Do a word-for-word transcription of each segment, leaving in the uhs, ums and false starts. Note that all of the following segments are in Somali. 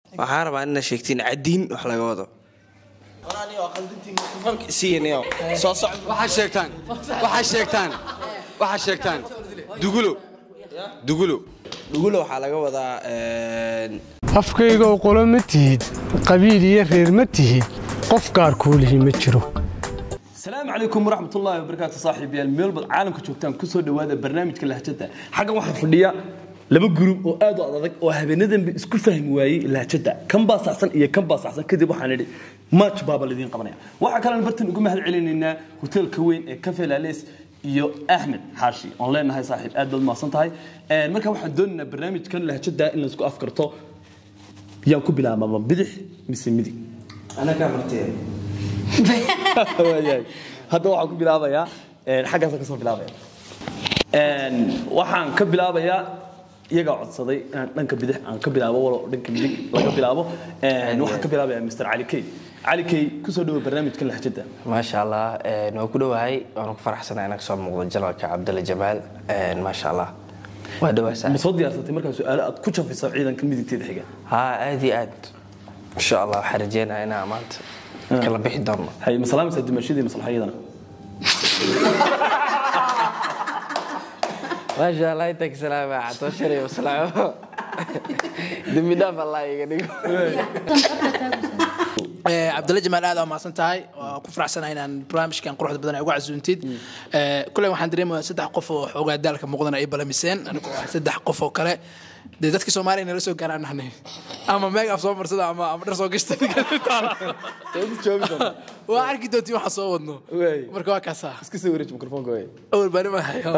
waxaan rabaa inaad sheegtiin cadiin wax laga wado waxaa sheegtaan waxaa sheegtaan waxaa sheegtaan dugulo dugulo dugulo waxaa laga wadaa afkayga oo qolo ma tihid qabiil iyo reer ma tihid qof gaar kuulihi ma jiro السلام عليكم ورحمة الله وبركاته صاحبي الميل بالعالم كشوفتان كسر دوادة برنامج كله هجتة حاجة واحد فردية لما جروب وقادوا على ذلك وهبندم بسكو فهم واي اللي هجتة كم باص أحسن إيه كم باص أحسن كذي بحنا ماتش بابا الذين قبلنا واحد كلام برتن يقوم هالعلن إنه هوتيل كوين كافيه لاليس يو أحمد حاشي أونلاين هاي صاحب أدل ما صنت هاي المركب واحد دون برنامج كان له هجتة إنه سكو أفكرته يوم كبلا ما بدح مسمدي أنا كامرتين هذا waxaan ku bilaabayaa een xaggaas ka soo bilaabaya een waxaan ka bilaabayaa iyaga codsaday in dhanka bidix aan ka bilaabo walo dhanka midig laga bilaabo een waxaan ka bilaabayaa Mister Ali Kay Ali Kay ku soo dhaw barnaamijka lahjada ma sha Allah een waa ku dhawahay waan ku faraxsanahay inaan soo muuqdo janaalka Cabdalla Jamaal een ma sha Allah waa dhawaasay ma soo diyaarsatay markaa su'aalo aad ku jafayso ciidanka midigteeda xiga ha aad iyo aad insha Allah xarjeenaa inaan maanta kala bixi doono hay masalaam sa dimashadii maslaxayadana ما شاء الله يتك سلامة عطوا شري وسلامة دمي دافع الله يقدر عبد الله جمال هذا ما صنتهاي وكفر عسنا هنا برامج كان قروح بدنا يقع زونتيد كل يوم حندريم سدح قف وحوجا دالك مقدنا أي بلا مسين أنا سدح قف وكله دتك سومالي نرسو كان هنا أما ما يقف صومر صدا أما أما نرسو قشة وأركي دوتي ما حصوّدنا مركوا كاسا اسكسي وريش ميكروفون كوي أول بني ما هي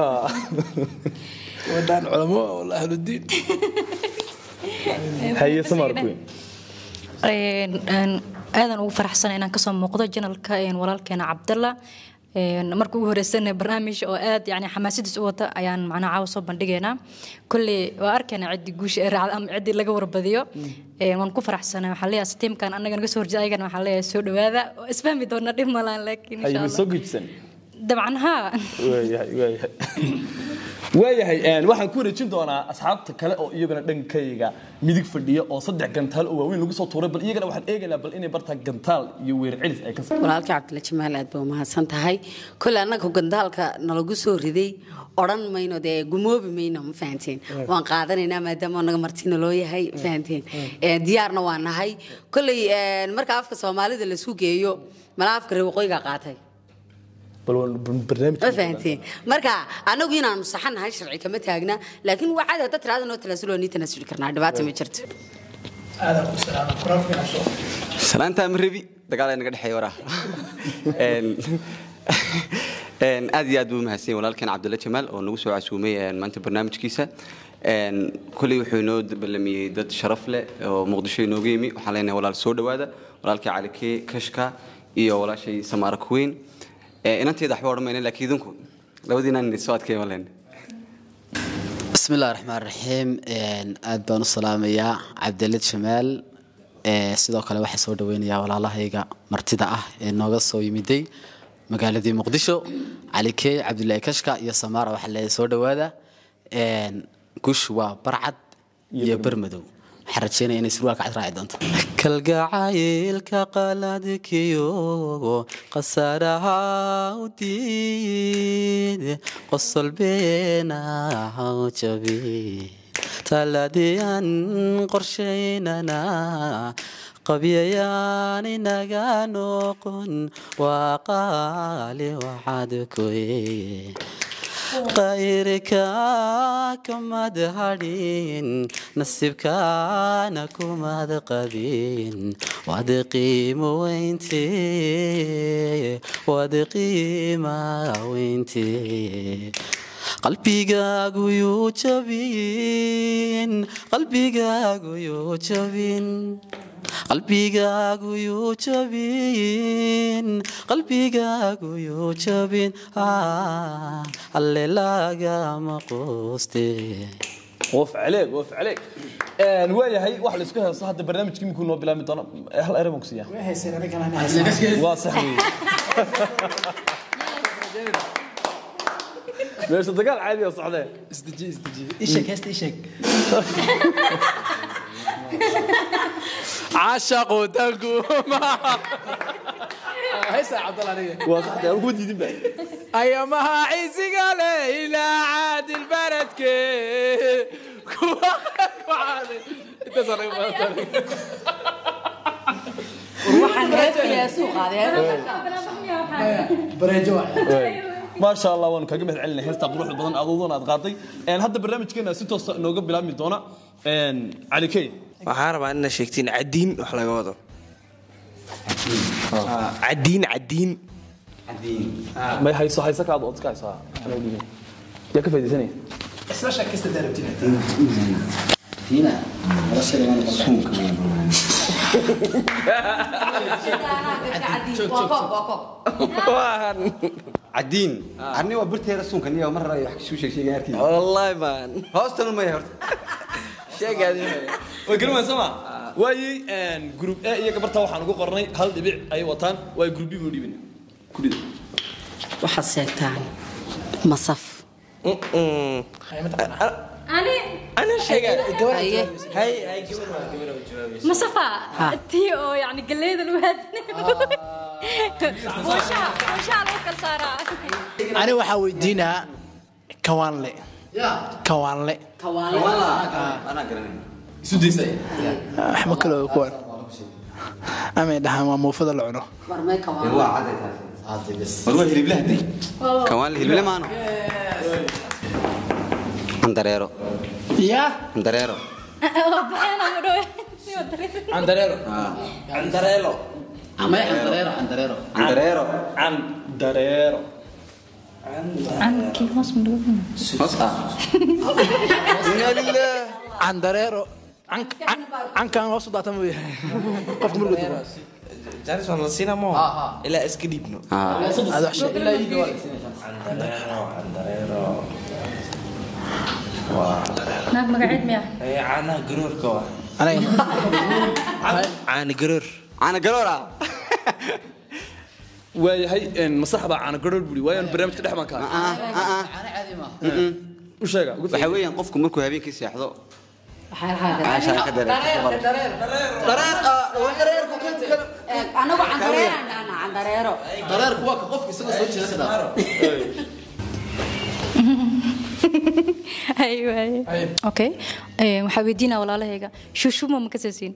ودان علماء والله أهل الدين هي سمار كوين aadan ugu faraxsan inaan ka soo muuqdo janalka een walaalkeena Cabdalla een markii ugu horeysay barnaamij oo aad yani xamaasadiis u wata ayaan macna caaw soo bandhigeena kulli waa arkana cidi guush ee raacad ama cidi laga warbadiyo een waan ku faraxsanahay waxa leeyahay teamkan anaga naga soo horjeeday ayagana waxa leeyahay soo dhawaada isfahmi doona dhib ma laan laakiin insha Allah ay soo gudsan dabcan ha waayahay waayahay waayahay een waxaan ku wareejin doonaa asxaabta kale oo iyagana dhankayga midig fadhiyo oo saddex gantaal oo waaweyn lagu soo tuuray bal iyagana waxaan eegaynaa bal inay barta gantaal iyo weer cilis ay ka soo walaalka Cabdalla Jamaal aad baa mahadsan tahay kul anaga gandaalka nalagu soo riday oran mayno de gumoobi mayno ma fahanteen waan qaadanaynaa maadaama anaga martina loo yahay fahanteen ee diyaarna waan nahay kulay marka afka Soomaalida la suugeeyo malaafka reeqooyga qaatay برنامج فهمتين مركا أنا وينا نصحنا هاي شرعي كما تاجنا لكن وعادة ترى هذا نوت تلاسلو نيت نسول كرنا دبعت ما جرت هذا السلام كرافي نفسه سلام تام ربي دقالة نقدر حيورا إن إن أدي أدو مهسين ولا كان عبد الله جمال ونوسو عسومية ما أنت برنامج كيسة إن كل يحينود بالمي ضد شرف له ومقدشي نوجيمي وحالينا ولا السود هذا ولا على كي كشكا إيه ولا شيء سمارة كوين إن أنت دحور من لك يدنكم لو دينا النسوات كي ولين بسم الله الرحمن الرحيم أدبان السلام يا عبد الله جمال sidoo kale waxa soo dhaweynaya walaalahayga martida ah ee nooga soo yimiday magaaladii Muqdisho Ali Kay Cabdullaahi Kashka iyo Samaara waxa la soo dhawaada een kush waa barcad iyo barmadow xarajeena inay surwaalka cad raaci doonto kalgacaylka qaladkiyo qasaraha udid qosol beena jabi taladiyan qorsheynana qabiyaan inaga noqon waqali waxadkoy غيرك كما دهرين نصيبك أنا كما دقبين وادقي وينتي وادقي ما وينتي قلبي قاقو يوجبين قلبي قاقو يوجبين قلبي قاقو يوجبين قلبي قاقو يوجبين آه اللي لاقى مقوستي وف عليك وف عليك نوايا هي واحد اسكها صح هذا برنامج كم يكون بلا مدنا هل ارى مكسيه وهي سير انا كان انا واصحي ليش الدقال عادي يا صعده استجي استجي ايشك هست ايشك caashaqu danku هيسا عبد الله عليه واضح ده وجود يدين بقى أيامها عيسى إلى عاد البلد كي كوعادي أنت صريح waxaan heesayaa suuq بريجو ما شاء الله وان kaga mahad celinay heesta quruxda badan adoodona aad qaaday een hadda barnaamijkeena si toos ah nooga bilaabmi doona een Ali Kay waxaan rabaa inaad sheegtiin cadiin wax laga wado cadiin cadiin ma hayso hayso ka aad oo iska hayso ana u dhigay yaa ka faa'iideysanay isla shakista darabtina هنا ولا شيء ما نقول عدين عني وبرتي رسون كان يوم مرة يحكي شو شيء شيء هرتي والله مان هاستن ما يهرت شيء قاعد وقالوا سما واي ان جروب A iyo gabarta waxaan ugu qornay hal dhibic ay wataan way group B u dhibin kulida waxaad sheegtaan masaf أنا أنا شيء haye هاي هاي كبر كبر وجوابي مصطفى تيو يعني قليد الوهد وشا وشا لوكل صارا أنا waxaa weydiinaa kawaanle kawaanle أنا قرني isu deysay waxba kale oo kuwan ama dhahan waa muufada la cuno warmay هو kawaan عادي عادي بس والله هرب له دي كمان هرب له ما أنا أندريرو يا أندريرو بحنا مدوي عندريرو عندريلو ama andareero andareero أندريرو عن dareero عن كيف مصر مدوي إنا لله عندريرو عن عن كان وصل داتا مو قف مرقد جالس والله سينا مو إلا إسكديبنو هذا وحش ilaa iiga waa عندريلو عندريلو ناك مقعد مياه هي عنا قرور كوا انا عنا قرور أنا قرورة way hay in masaxda aan garool buri way aan barnaamijka dhex markaa آه آه ana caadi ma u sheega ugu waxa weeyaan qofku markuu habeenkii seexdo waxaa caasha ka dareero anagu candareeraan candareero dareerku waa ka qofka isaga soo jeeda ka dhaafo أيوة أيوة أوكي waxaa weydiinaa walaalahayga shushumo ma ka saasiin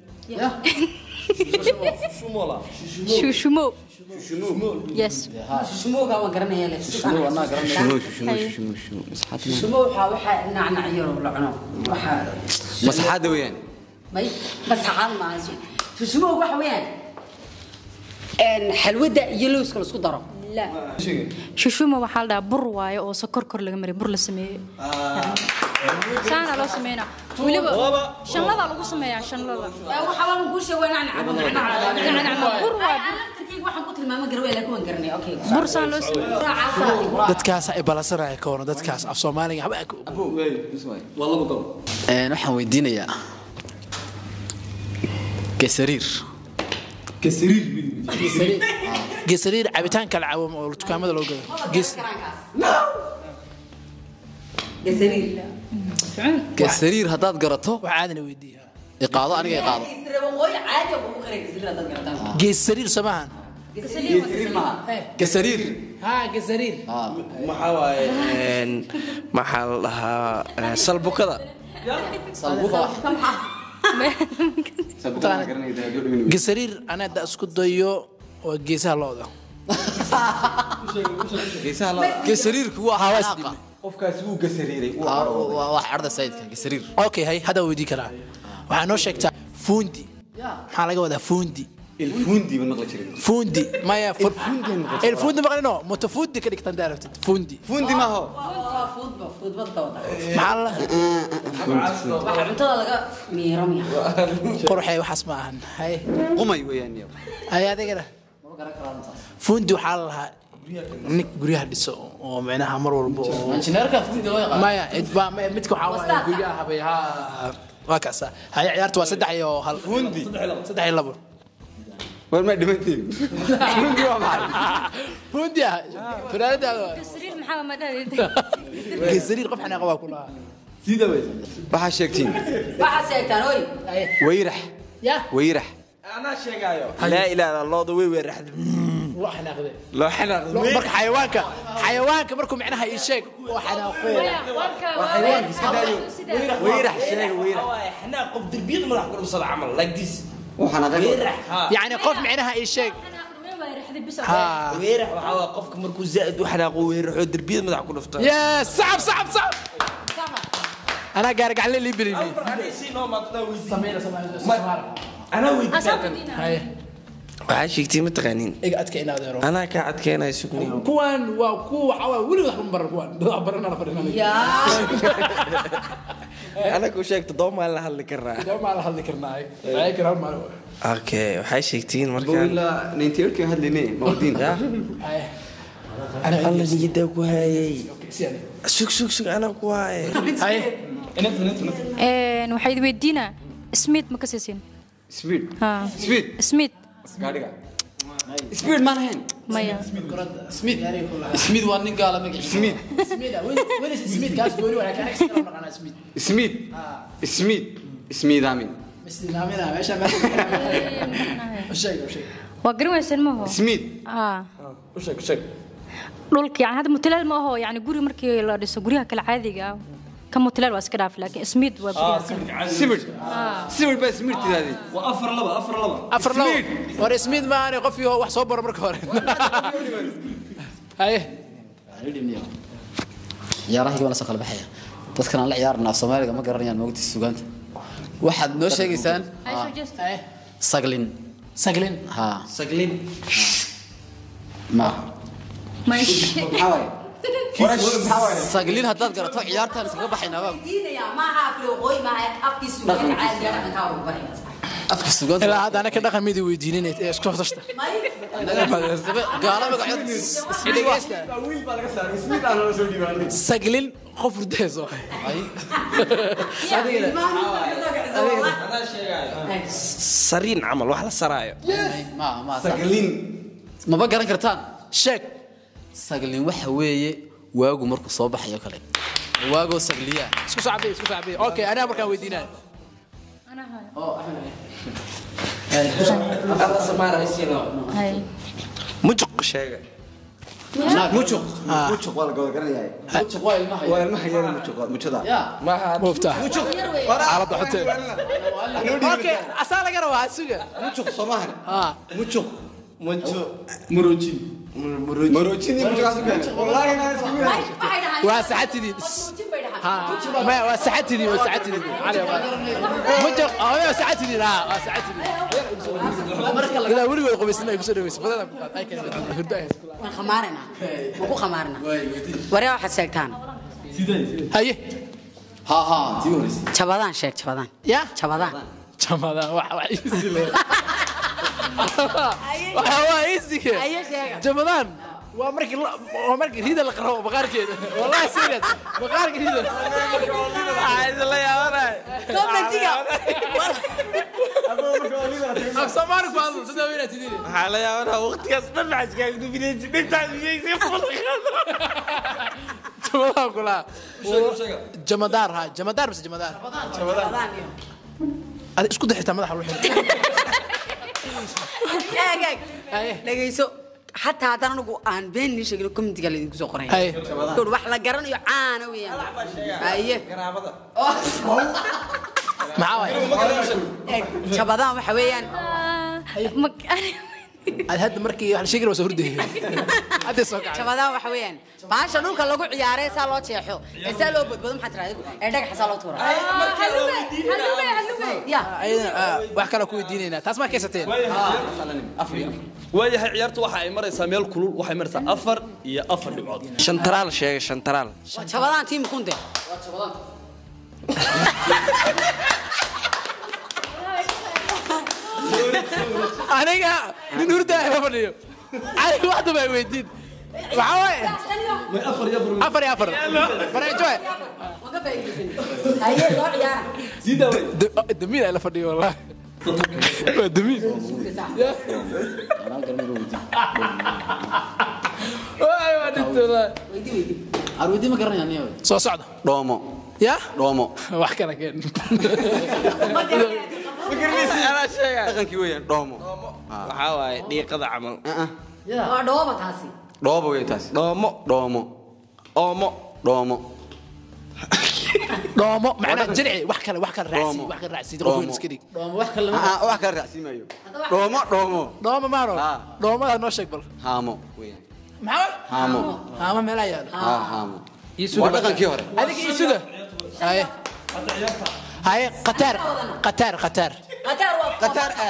shumola shushumo yes shumuuga waan garanaya le شنو أنا قرني شنو شنو شنو شنو مسحات shumuu waxaa waxaa nacnacyo la cuno waxaa مسحات وين may masaxaan maaso shumuuga waxa weeyaan een xalwada iyo looska la isku daro لا shushumo waxaa la dhahaa bur waaye oo sokor kor laga maray bur la sameeyey saana loo sameynaa weliba shanlada lagu sameeyaa shanlada waxa baan ku sheegay nacnac nacnac bur waa waxaan ku tilmaamay garway laakiin waan garanay okay bur saan loo sameeyaa dadkaas ay balansanaya ka waran dadkaas af Soomaaliga haba والله بقول een waxaan weydiinayaa gesariir كسرير geesariir cabitaanka la caawimo oo dukaamada loo gado gees gasariir gesariir haddaad garato wax caadina weydiiyaa iqaado aniga iqaado isreebooy caadi ah ugu qaray gasariir dad garataan geesariir samahan gesariir ha geesariir maxaa waaye een maxaa la dhahaa salbukada salbuka wax geesariir ana da isku dayo waa geesaha looda gesariirku waa hawaaska qofkaas wuu gasariiray waa arda sayidka gesariir okay hay hada weydii karaa waxaa noo sheegtaa fuundi maxaa laga wadaa fuundi الفوندي من مقلة شريك fuundi maya الفوندي maqlino mutafundi ka dhigtan daarabtid fuundi فوندي ما هو foodba foodba dawada maxaa la waxa cuntada laga miiramiya qorxay waxaas ma ahan hay قمي ويان يا hay adigana fuundi waxaa la lahaa nik guryaha dhiso oo macnaha mar walba oo injineerka fuundi loo yaqaan maya idba midka waxaa waaye guryaha habay ha waa kaasa hay ciyaartu waa saddex iyo hal فوندي saddex iyo labo وين ما دمنتي فوندي ما fuundi ah fanaanada sariir maxaa ma dhahay geesariir qof xanaaq waa ku lahaa سيدا وين waxaa sheegtiin waxa seegtaan oy weyrax ya weyrax أنا شيء لا إله إلا الله ضوي ويرحد loo xanaaqday لو حنا marka xayawaanka xayawaanka markuu macnaha ii sheeg oo xanaaqo حيوان كدايو ويرح شيء ويرح إحنا قف دربيد ما راح نقول صلاة عمل like this وحنا ويرح يعني qof macnaha ii sheeg ها ويرح وحوا قفك مركز زائد وحنا ويرح دربيد ما راح نقول فطر يا صعب صعب صعب أنا قارق على اللي بريني أنا سينو ما تناوي سميرة سميرة أنا ويدي هاي waxaa sheegtay ma taqaanin iga adkaynaada yaro anaa ka adkeynay sugni kuwan waa kuwa xawaa wali wax ma baran kuwan dad barana la fadhina ana ku sheegto doomaa la hadli karaa doomaa la hadli karnaa ay karaa ma okay waxay sheegtiin marka بقول ninety eight كي هدلني موجودين ay ana alla niyada ku hayay sug sug sug ana ku hayay hay een waxay weydiina smith ma ka siisin سبيد ha سبيد smith gaadhiga سبيد ما لهين maya smith smith waa nin gaala magaciisa سميد smith weli smith kaas gooni wala kana iska naqana smith سميد سميد سميد امين islaamina meesha ma sheeg sheeg waa garan weysan ma ho سميد ah sheeg sheeg dhulka yani hada mutalaal ma aho yani guri markii la dhiso guriga kala caadiga ah ka mutalaal waa iska dhaaf laakiin smith waa guriga سميد سميد بس سميد هذه وافر لبا افر لبا afar labo war smith ma aanay qof iyo wax soo baro marka hore hay ciyaaraha wala soo kala baxaya dadkan aan la ciyaarna af Soomaaliga ma garanayaan moogti suugaanta waxaad noo sheegaysaan ay soo jeesta hay saglin saglin ha saglin ma may saglin haddaad garato ciyaartaan iskaga baxaynaa baa afka suugaanta ilaa hadda ana ka dhaqan mid weydiinay ee isku hostashta gaala magacood dhegeysta saglin qof urdeeso sariin camal wax la saraayo ma ma سقلين ma ba garan kartaan sheeg saglin waxa weeye waagu markuu soo baxayo kale waago sagliya isku saabiy isku saabiy okay ana markaan weydiinaa ana hay alla samaaraysiino hay mujuq sheega mujuq mujuq wala gool garanayay mujuq waa ilmaha waa ilmaha yar mujuq mujada ya ma ha mufta mujuq على ضحته اوكي اسال قرا واسوق mujuq Soomaali ها mujuq mujuq muruujin muruujin wallahi ma ismii واسعتني ها ما واسعتني واسعتني علي مجر اه واسعتني لا واسعتني لا ولي ولا قبسنا يكسر دويس بدل اي كلمه هردايه waan khamaarina waan ku khamaarina wareer waxa sheegtaan هاي ha ha tii horeysay jabadaan sheeg jabadaan يا jabadaan جمادا wax wax isi le waxa waa isi ayo sheega جمادان waa markii waa markii riida la qaro baqaarkeeda wallahi siirad baqaarkeeda aad la yaabana commentiga af soomaali ku hadlo sida weynaa tidii waxaa la yaabaa waqtigaas dhan maxaa iskaaga duminaysa dhintaan sheegsay جمادان kula جمادار ha جمادار bas جمادار jabadaan iyo ad isku daxitaa madaxa ruuxi eeg eeg dhageyso حتى هذا أنا أقول أنا بين نيش يقول كم تقول لي كذا قرين. أي. تقول واحد قرن يعاني وياه. أيه. معاوي. شبابان وحويان. هذا مركي على شيء وسهرده. هذا سوق. شبابان وحويان. باش أنا كل لقوا عيارة سالو تشيحو. سالو بود بدهم حتى رايق. عندك حسالو تورا. هلوبي هلوبي هلوبي. يا. أيضا وحكي لكم ديننا. تسمع كيستين. waayahay ciyaartu waxa ay maraysaa meel kulul waxay maraysaa afar iyo afar dhibcood shantaraal sheega shantaraal شبابان تيم كنت. أنا من هردا يا فنيو. على واحد ما يودين. معاوي. afar iyo afar أفر يا أفر. فرع جوي. وقف يجلسني. أيه صار عيارة. sida دمين على فنيو والله. دمين. واي وديت والله. ويدي ويدي. arwidi ma garanayaan niyo soo socda dhoomo ya dhoomo wax kala keen أنا شيء dhaqankii weeyaan dhoomo وحاوي دقيقة عمل waa dhooba taasi dhoobo weeyaan taas دومو dhoomo أومو dhoomo dhoomo macnaha jirci wax kale wax kale raacsi wax kale raacsi qof weyn iska dhig dhoomo wax kale ah wax kale raacsimayo dhoomo dhoomo dhoomo maaro Ah. dhoomada noo sheeg bal haamo weeyaan maxaa haamo haama meel ayaa ah haamo isuga waa dhaqankii hore adiga isuga haye haye qatar qatar qatar qatar waa qatar ah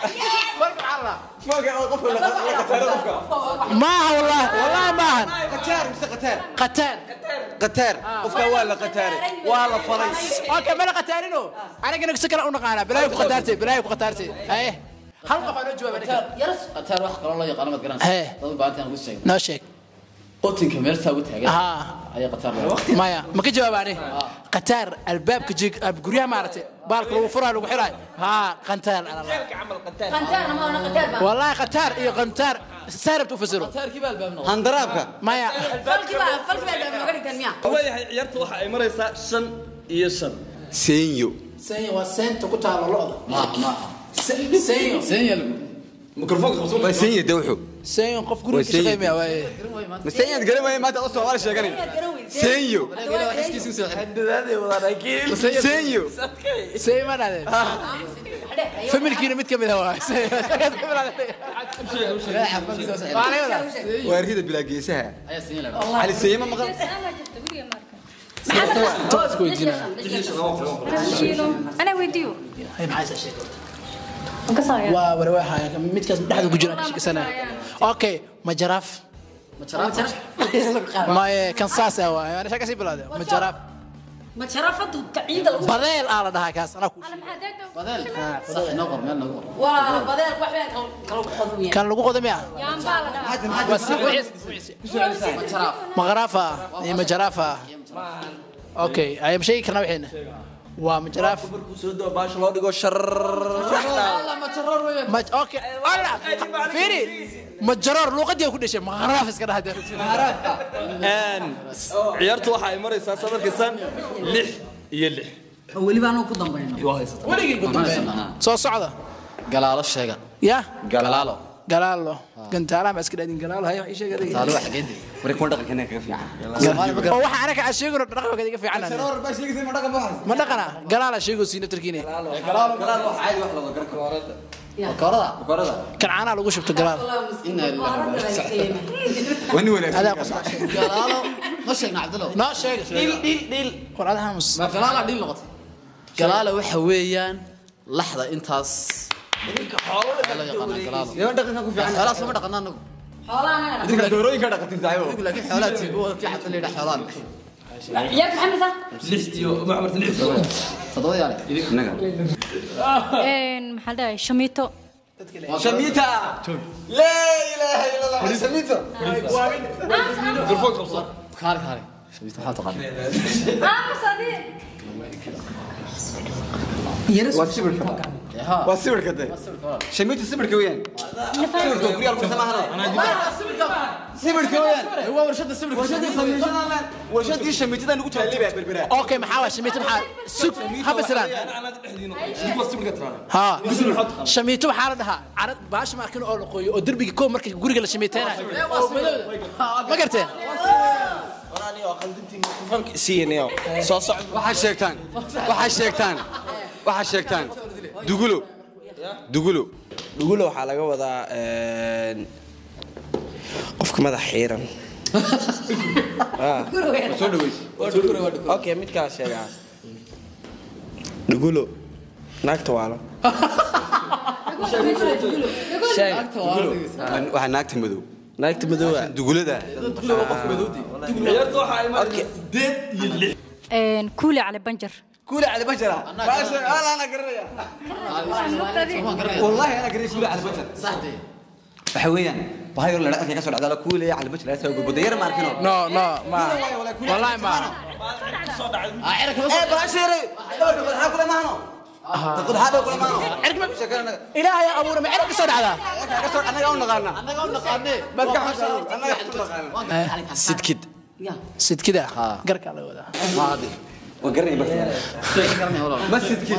فوق او قفل قطار ما والله والله ما قطار مس قطار قطار قطار قفka waa la qataare waa la falay اوكي ما قطارينو انا كنت سكر او نقانا بلاي قطارتي بلاي قطارتي اي هل قف انا جواب عليك yaras qatar wax kale loo yaqaan ma garan Hee. dad baahan ugu sheeg نو شيك qotinka meel saa u taagan ها ayaa qatar مايا ما كجواب عليه قطار الباب كجيك بغريها مارتي بالك لو فرا لو خيراي ها قنتار على الله qantaar ma ona qantaar ba والله قطار اي قنتار سارب تفسره qatarkii baa albaabna handaraabka مايا falki ba falki ba ma gari kan miya waayahay ciyaarta waxa ay maraysaa shan iyo shan seenyo سين وسنت كنت على لقطه ma ma سين seen mikrofoonka qabso waa seenyo dawxu سين قف غري كشقي ميا واي ma seenyo garamay maanta oo Soomaali sheeganay seenyo seenyo سين ما هذا فمن كيلو متر كم هو waa rida bilaa geesaha ayaa seen la ali seeyma maqal أنا ويديو هاي معايا شيء انكسر waa warwaxa mid kaas dhaxda ku jira ka sana okay ma jaraaf ma jaraaf ma kan saas ah waa ana shaka si bilaad ma jaraaf ma sharafadu taciida lagu badeel ala dhaha kaas ana ku badal sax inoo qor meel nagu qor waa badeel wax weyn kala qodmiya kan lagu qodamaya bas ma jaraaf ma garaafa ma jaraafa okay ay shay kana waxina waa ma jaraaf markuu soo doo baasha loo dhigo shar ma jarar weeyaan ما اوكي الله فيري مجرور لوقدي ku dhashay magharaaf iska dhaxda een ciyaarta waxa ay maraysaa sadarkiisan lix iyo lix waliba aanu ku dambayno waa haysataa waligii ku dambeeyay soo socda galaalo sheega ya galaalo galaalo gantaala ma iska dhaadin galaalo hay wax sheegay taalo wax geedi wari kun dhaqanka kaga fiican oo waxa anaka sheegay dhaqanka iga fiican roor baa sheegay ma dhaqan baxay ma dhaqana galaala sheegay siina tarkiine galaalo galaalo wax caadi wax laga garko korada qorada kan caana lagu shubto galaal inna lillahi wani wala hada qosla galaalo ma sheegna abdullah no sheeg dil dil dil qoradaha mus ma galaalo dhil noqotay galaalo waxa weeyaan laxda intaas la yaqaan galaalo yaa dhaqanka ku fiican galaalo sama dhaqanaa anagu xoolaana idinka doorooyinka dhaqatin saaxiibo laakiin xoolaha tiibo fi xad leeyahay xoolaan yaa maxamed sa lix iyo maxamed lix toddoba yaale inaga maxaa dhahay shamiito shamita la ilaha illa allah shamita mikrofoonka qabso kaar kaar shamita waxa taqaan waa sibirka waa sibirka de shamita sibirka weeyaan sibirka guriyal ku samaahana sibirka weeyaan waa warshada sibirka warshadii shamitada nagu taaliba berbera okay maxaa waa shamiito maxaa sug haba salaan ana dhexdiino waa sibirka tiraan ها شميتو حالة ده عرض باش ما كانوا أول قوي ودربي كوم مركز جوري قال شميتين ما قرتين siinayo soo socdo waxa sheegtaan waxa sheegtaan waxa sheegtaan dugulo dugulo dhugulo waxaa laga wadaa een qofka madax xiiran soo dhaweys okay midkaa sheegaa dhugulo naagta waalo waxa naagta madow naagta madoowa dugulada ciyaarta waxa ay maraysaa sideed iyo lix كولي على بنجر كولي على بشرة باشا انا انا قرية والله انا قرية كولي على بشرة صح دي waxa weeyaan bahayr la dhaqanka ka soo dhacda kuulay على بشرة la soo gudbiyay ma arkino no no ما والله ما عيرك ee baashire waxa kula maahno taqul hada kula maahno عرك ما shakana إلهي أبو رمي عرك صار على ka soo anaga u naqaana anaga u naqaanay bad ka xasho anaga u naqaana sidkid ست كده قرك على وده ma hadi وقرني بس بس سيدكيد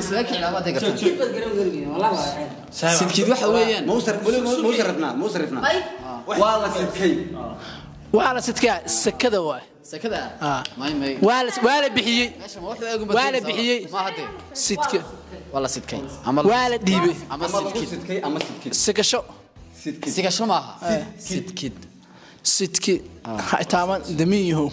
سيدكيد waxa weeyaan مو صرف مو صرفنا مو صرفنا والله سيدكيد وعلى ستكا سكده واي sakada اه may may ولا ولا بخيي meesha ma waxa ugu ولا بخيي ma hadee ستكا wala sidkay ama ولا ديبي ama sidkid سيدكيد أما سيدكيد سكشو سيدكيد sigasho maaha sidkid ستكي هاي تمام دميهم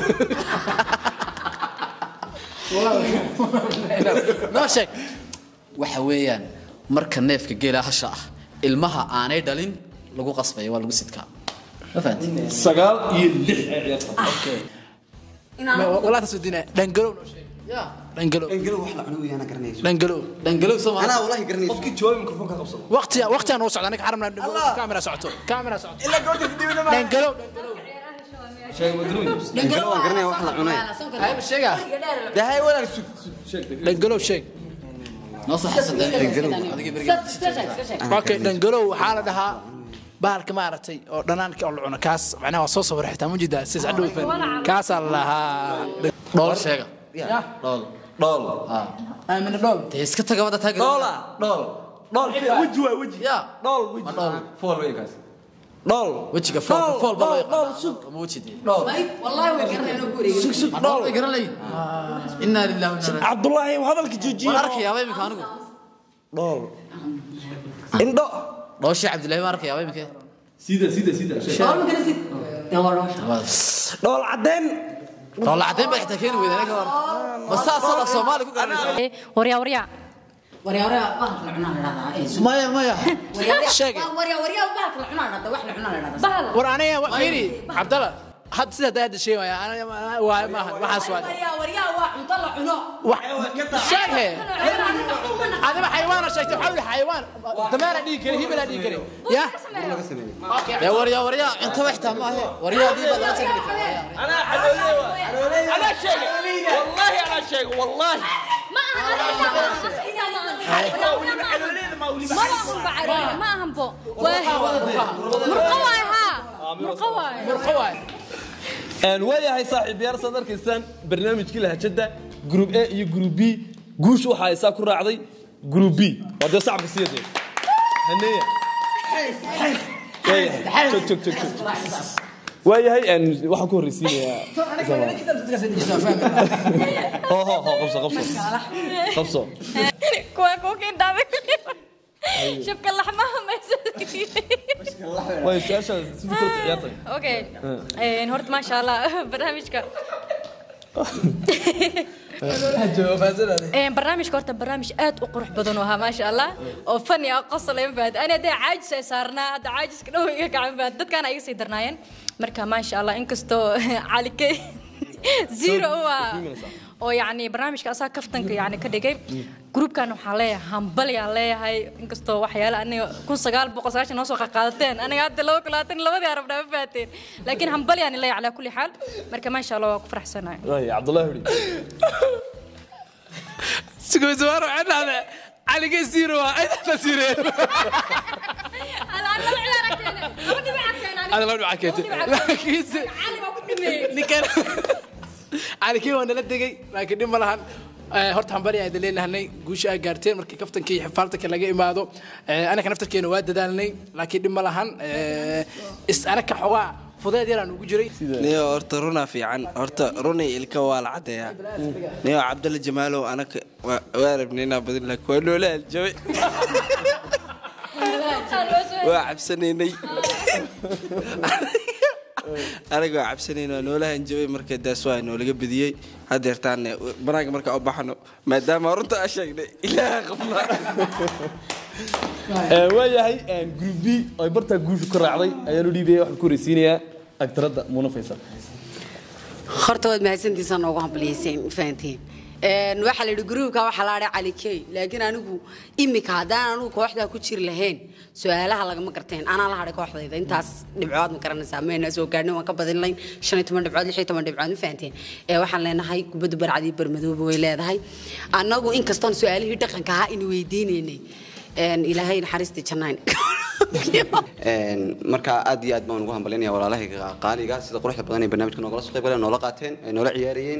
نو شيء waxa weeyaan marka neefka geela hasha ah ilmaha aanay dhalin lagu qasbayo waa lagu sidkaa ma fahantin sagaal iyo lix ay ciyaarta okay والله تسودينا دنقلو ya دنقلو انقلوا واحد عنوي أنا قرني دنقلو dangalow soo أنا والله قرني qofkii jooga mikrofoonka qabsado وقتي وقتي انا وصل انا حرمنا كاميرا سعته كاميرا سعته إلا قلت في ديونا ما دنقلو sheeg madruun انقلوا قرني واحد عنوي هاي بالشيء ده هاي ولا سو دنقلو شيء noo soo xasadan dangalow adiga bariga اوكي دنقلو حاله دها بارك ما عرفتي او دنانك او لعنا كاس معناها soo soo warxtaa mujida sis cadhow fan kaas allaha dhool sheega يا dhool دول ha aamin dhool te iska taga wada taag دولا دول دول وجه وجه ya دول وجه دول فول ويكاس دول wajiga fool fool baa loo yaqaan ma wajidi والله وقرنا انه غوري dhool ay garan leeyin inna lillahi wa inna عبد الله وهذا الكجوجي ilayhi arkayaa imika anigu دول إندو dhoosha abdullahi ma arkayaa imika sida sida sida sheeg والله ما كنسيت دور دول عدين dhool cadeen baa xitaa keeni weydaan ka hor basta asal Soomaali ku garanaysa warya warya وريا وريا بحر العنان هذا maya maya شيء وريا وريا بحر العنان هذا واحد العنان هذا bahal ورانيا فيري عبد الله حد سيده هذا الشيء انا ما ما سواد وريا وريا واحد مطلع عنق شيء هذا ما حيوان شيء حول حيوان دمار دي كري هبل دي كري يا يا وريا وريا انت وحده ما هي وريا دي بدل تكلف انا علولي انا شيء والله انا شيء والله ma aha ma ahanbo murqawaay haa murqawaay مرقواي aan waayahay saaxiibayaal sadarkiisan barnaamijkii lahajada group A iyo group B guush waxa ay saa ku raacday group B wada sacabka siiyay haneeya tog tog tog waayahay aan waxa ku horeysiinayaa ho ho ho qabso qabso qabso kuwa kookin daabe shabka laxmaha ma way su'aasha sidii kula ciyaartay okay een horta ma sha Allah barnaamijka een barnaamijka horta barnaamij aad u qurux badan oo ha ma sha Allah oo fani ah qosol ay baad ana daa caajis ay saarnaa hada caajiska dhow iga gacan baad dadkan ay sii darnaayeen marka ma sha Allah inkastoo calikay zero waa oo yani barnaamijka asaa kaftanka yani ka dhigay groupkan waxa leeyahay hambal yaa leeyahay inkastoo waxyaalo aniga kun sagaal boqol sagaashan noo soo qaadateen aniga hadda laba kulaatan labadii arabna ma faateen laakiin hambal yaa leeyahay ala kulli xaal marka ma sha Allah waa ku faraxsanahay way Abdullah wadi سكو زوار عندنا علي كيسيروا ايضا سيرين انا انا عيارك انا ودي معك انا انا لو معك لكن علي ما كنت مني ninkan علي كي وانا la degay laakiin dhib ma lahan horta hambali ay leeyahay guusha ay gaarteen markii kaftankii xifaalta laga imaado ana naftarkeena waa dadaalnay laakiin dhib ma lahan is anaka xogaa fudeed yaraan ugu jiray niyo horta runa fiican horta runi ilka waa la cadeeyaa niyo Cabdalla Jamaalow anaka waa rabnayna badin la ku noolaa jabay waa cabsanaynay aniga cabsanayna noolahan jabay marka daas waa noo laga badiyay hadeertaan banaaga marka u baxno maadaama runta aan sheegnay ilaaha qofna ee waayahay aan group B ay barta guushu ka raacday ayaan u dhiibay wax ku reysiinayaa agtarada Muna Faysal horta waad mahadsantihiin oo ugu hambaliyeen faantiin een waxa la yiri groupka waxa la dhahay Ali Kay laakiin anigu imika hadaan anigu kooxda ku jir lahayn su'aalaha laga ma garteen ana la haday kooxdayda intaas dhibcood ma garanaysaa meena soo gaarnay waan ka badin layn shan iyo toban dhibcood lix iyo toban dhibcood faantiin ee waxaan leenahay kubadda barcadii barmadooba way leedahay anagu in kastaan su'aalihii dhaqanka ah in weydiinaynay een ilaahay naxariistii jannaan een marka aad iyo aad baan ugu hambaleynayaa walaalahayga qaaliga sida quruxda badan ee barnaamijka noogala soo qayb galeen noola qaateen ee noola ciyaariyeen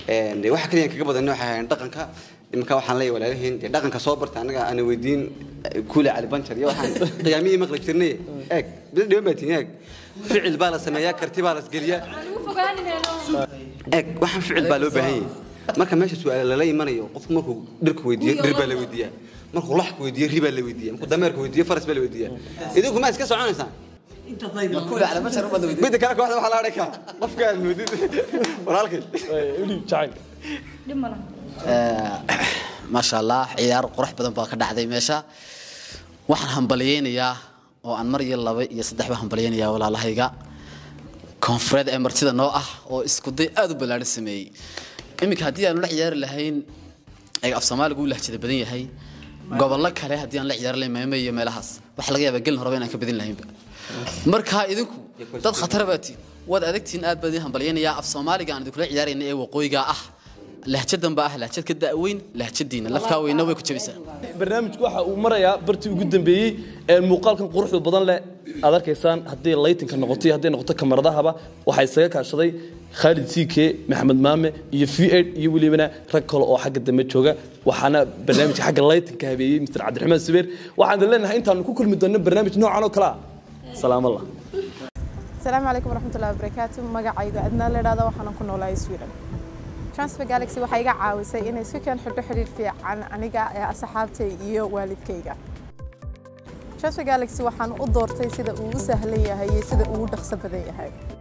een waxa kaliya kaga badan waxa ahayn dhaqanka imka waxaan leeyahay walaalahiin dhaqanka soo barta anaga aan weydiin kuule cali banjar iyo waxaan qiyaamii maqli jirnay eeg bidii ma tiin eeg ficil baa la sameeyaa karti baa la isgeliyaa eeg waxaan ficil baa loo baahan yahay marka meesha su'aal la leeymaanayo qofku markuu dhirku weydiiyo dhir baa la weydiiyaa markuu lax weydiiyo riba la weydiiyaa markuu dameerku weydiiyo faras baa la weydiiyaa idinku ma iska soconaysaan inta dayb kuule cali banjar uma weydiiyo mid kale kooxda waxa la arkaa qofka aad moodid walaalkay uli jacayl dhimana ما شاء الله عيار قرح بدن باك دحدي ميشا waxaan hambaliyeenayaa oo aan mar iyo laba iyo saddex ba hambaliyeenayaa walaalahayga konfred ee martida noo ah oo isku day aad u balaaran sameeyay imika hadii aan la ciyaar lahayn ay af Soomaaligu lahjada badan yahay gobollo kale hadii aan la ciyaar lahayn meema iyo meelahaas wax laga yaabaa gelin horeba inaan ka badin lahaynba marka idinku dad khatar baati wad adagtiin aad badii hambaliyeenayaa af Soomaaliga aan idinku la ciyaarayna ee waqooyiga ah lahjadan baa lahjad ka daaweyn lahjadiina lafka weyna way ku jabisay barnaamijku waxa uu marayaa bartii ugu dambeeyay ee muuqaalkan quruxda badan leh aad arkaysaan hadii laytinka noqotay hadii noqoto kamaradaha waxa isaga kaashaday Khalid Siike Maxamed Maame iyo V eight iyo waliba rag kale oo xagga dambe jooga waxaana barnaamijka xagga laytinka habeeyay Mister Cabdiraxmaan Subeer waxaan leenahay intaan ku kulmi doono barnaamij noocan oo kala salaam Allah السلام عليكم ورحمة الله وبركاته magacayga adna leedahay waxaan ku noolahay Sweden Transfer Galaxy waxa iga caawisay inay si kan xidho xiriir fiican aniga ee asxaabtay iyo waalidkayga Transfer Galaxy waxaan u doortay sida uu u sahlan yahay iyo sida uu u dhaqso badan yahay